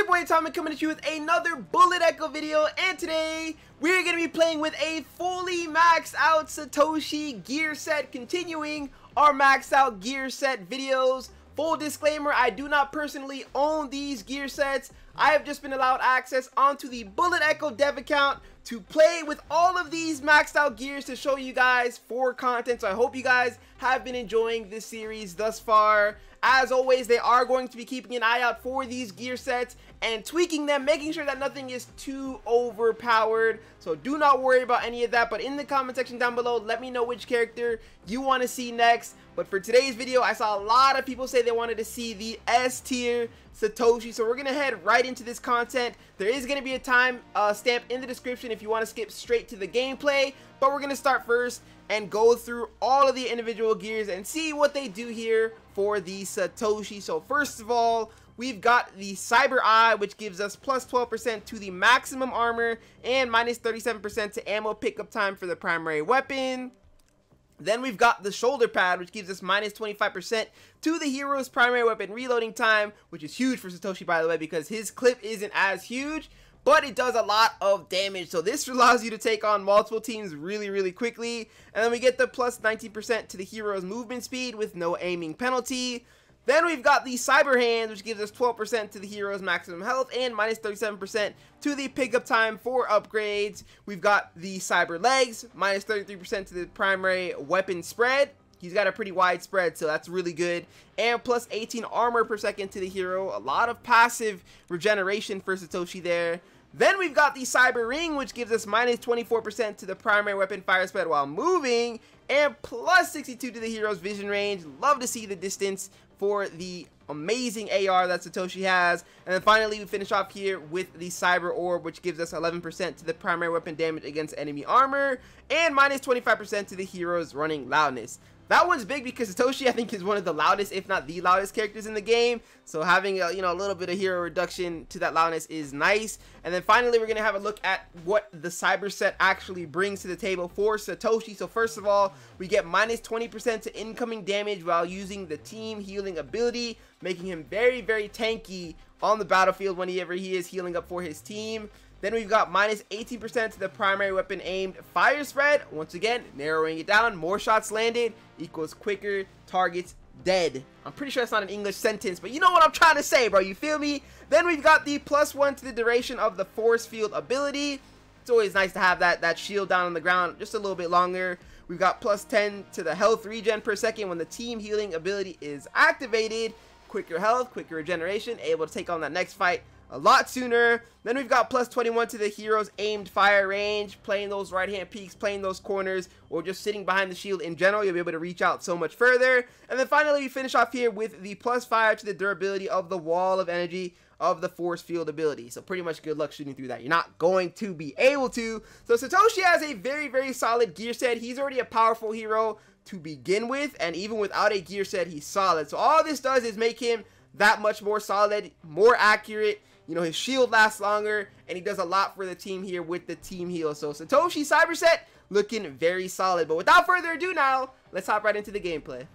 your boy Tommy coming at you with another Bullet Echo video, and today we're going to be playing with a fully maxed out Satoshi gear set, continuing our maxed out gear set videos. Full disclaimer, I do not personally own these gear sets. I have just been allowed access onto the Bullet Echo dev account to play with all of these maxed out gears to show you guys for content. So I hope you guys have been enjoying this series thus far. As always, they are going to be keeping an eye out for these gear sets and tweaking them, making sure that nothing is too overpowered. So do not worry about any of that. But in the comment section down below, let me know which character you want to see next. But for today's video, I saw a lot of people say they wanted to see the S tier Satoshi. So we're going to head right into this content. There is going to be a time stamp in the description if you want to skip straight to the gameplay. But we're going to start first and go through all of the individual gears and see what they do here for the Satoshi. So first of all, we've got the Cyber Eye, which gives us plus 12% to the maximum armor and minus 37% to ammo pickup time for the primary weapon. Then we've got the Shoulder Pad, which gives us minus 25% to the hero's primary weapon reloading time, which is huge for Satoshi, by the way, because his clip isn't as huge, but it does a lot of damage. So this allows you to take on multiple teams really quickly. And then we get the plus 19% to the hero's movement speed with no aiming penalty. Then we've got the Cyber Hands, which gives us 12% to the hero's maximum health and minus 37% to the pickup time for upgrades. We've got the Cyber Legs, minus 33% to the primary weapon spread. He's got a pretty wide spread, so that's really good. And plus 18 armor per second to the hero. A lot of passive regeneration for Satoshi there. Then we've got the Cyber Ring, which gives us minus 24% to the primary weapon fire spread while moving, and plus 62 to the hero's vision range. Love to see the distance for the amazing AR that Satoshi has. And then finally, we finish off here with the Cyber Orb, which gives us 11% to the primary weapon damage against enemy armor, and minus 25% to the hero's running loudness. That one's big because Satoshi, I think, is one of the loudest, if not the loudest characters in the game. So having a, a little bit of hero reduction to that loudness is nice. And then finally, we're going to have a look at what the Cyber set actually brings to the table for Satoshi. So first of all, we get minus 20% to incoming damage while using the team healing ability, making him very tanky on the battlefield whenever he is healing up for his team. Then we've got minus 18% to the primary weapon aimed fire spread. Once again, narrowing it down. More shots landed equals quicker targets dead. I'm pretty sure that's not an English sentence, but you know what I'm trying to say, bro. You feel me? Then we've got the plus 1 to the duration of the force field ability. It's always nice to have that shield down on the ground just a little bit longer. We've got plus 10 to the health regen per second when the team healing ability is activated. Quicker health, quicker regeneration, able to take on that next fight a lot sooner. Then we've got plus 21 to the hero's aimed fire range, playing those right hand peaks, playing those corners, or just sitting behind the shield in general. You'll be able to reach out so much further. And then finally, we finish off here with the plus 5 to the durability of the wall of energy of the force field ability. So pretty much good luck shooting through that. You're not going to be able to. So Satoshi has a very solid gear set. He's already a powerful hero to begin with, and even without a gear set, he's solid. So all this does is make him that much more solid, more accurate. His shield lasts longer, and he does a lot for the team here with the team heal. So Satoshi Cyber set looking very solid. But without further ado now, let's hop right into the gameplay.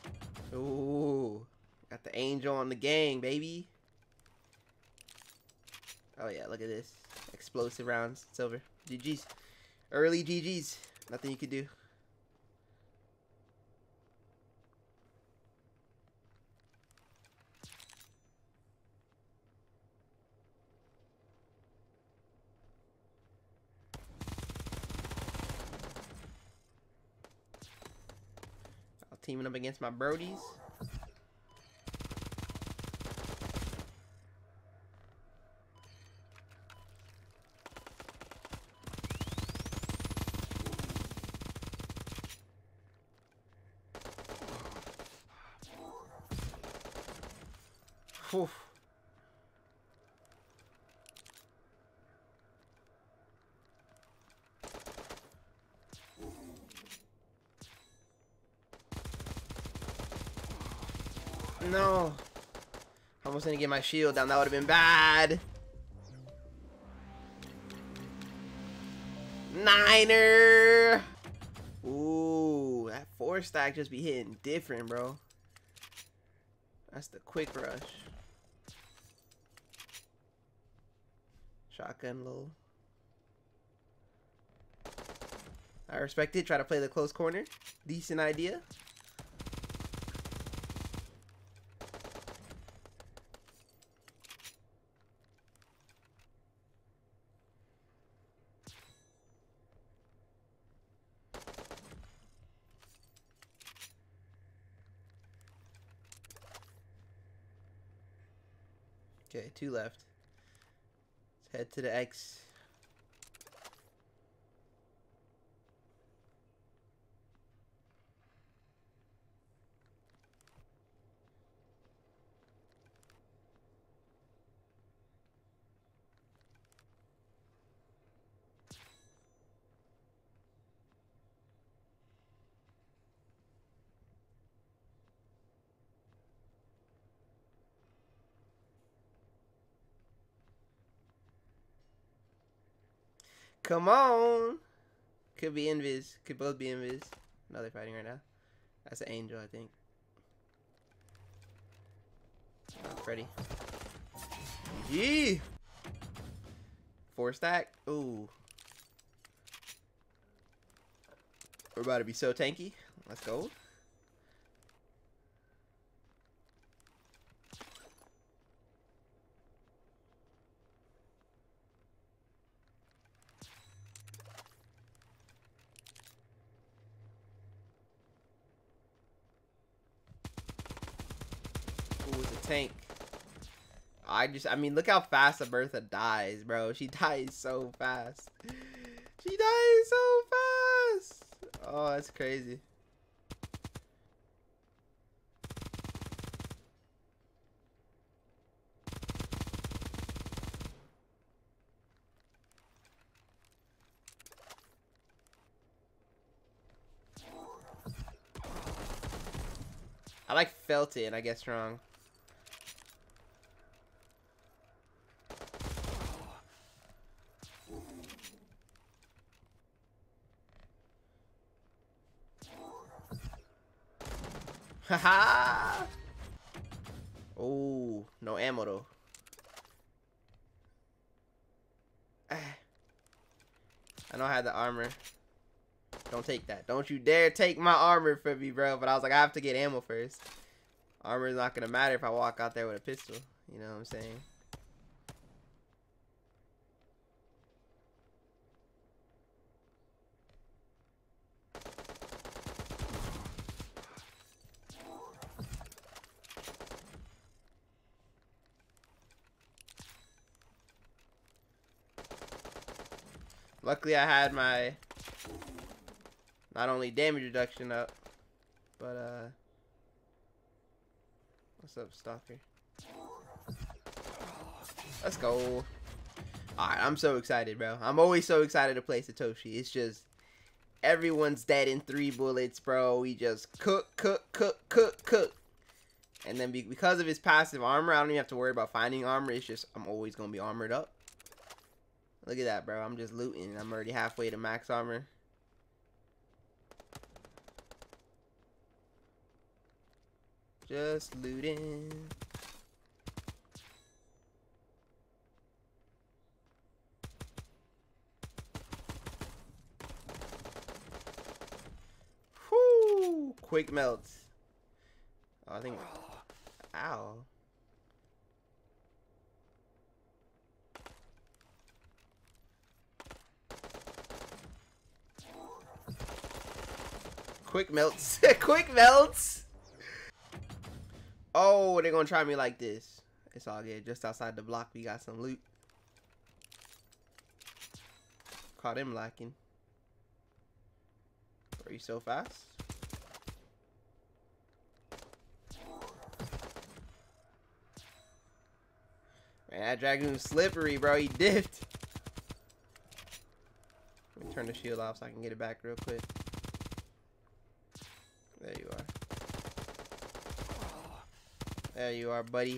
Ooh, got the angel on the gang, baby. Oh yeah, look at this. Explosive rounds, silver. GG's. Early GG's. Nothing you can do. Teaming up against my brodies. Whew. No. Almost didn't get my shield down. That would have been bad. Niner. Ooh, that 4-stack just be hitting different, bro. That's the quick rush. Shotgun low. I respect it. Try to play the close corner. Decent idea. Okay, 2 left. Let's head to the X. Come on. Could be invis. Could both be invis. No, they're fighting right now. That's an angel, I think. Freddy. GG. 4 stack. Ooh. We're about to be so tanky. Let's go. Ooh, it's a tank. I mean, look how fast Bertha dies, bro. She dies so fast. She dies so fast. Oh, that's crazy. I like felt it and I guess wrong. Haha. Oh, no ammo though. I know I had the armor. Don't take that. Don't you dare take my armor from me, bro. But I was like, I have to get ammo first. Armor is not gonna matter if I walk out there with a pistol. You know what I'm saying? Luckily, I had my not only damage reduction up, but what's up, Stalker? Let's go. Alright, I'm so excited, bro. I'm always so excited to play Satoshi. It's just everyone's dead in 3 bullets, bro. We just cook. And then because of his passive armor, I don't even have to worry about finding armor. It's just I'm always gonna be armored up. Look at that, bro. I'm just looting. I'm already halfway to max armor. Just looting. Whoo! Quick melts. Oh, I think. Ow. Quick melts. Quick melts. Oh, they're gonna try me like this. It's all good. Just outside the block, we got some loot. Caught him lacking. Are you so fast? Man, that Dragoon's slippery, bro. He dipped. Let me turn the shield off so I can get it back real quick. There you are. There you are, buddy.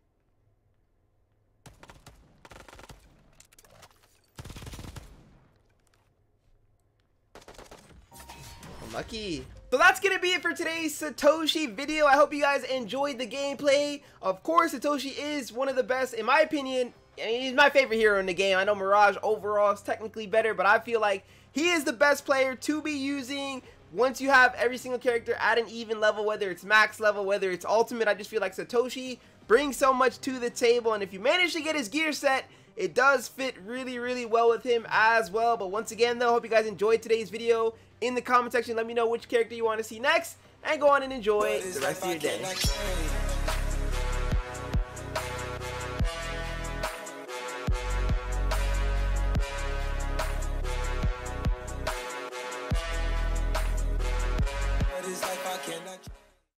Lucky. So that's gonna be it for today's Satoshi video. I hope you guys enjoyed the gameplay. Of course, Satoshi is one of the best, in my opinion, I mean, he's my favorite hero in the game. I know Mirage overall is technically better, but I feel like he is the best player to be using once you have every single character at an even level, whether it's max level, whether it's ultimate. I just feel like Satoshi brings so much to the table, and if you manage to get his gear set, it does fit really, really well with him as well. But once again, though, hope you guys enjoyed today's video. In the comment section, let me know which character you want to see next, and go on and enjoy the rest of your day.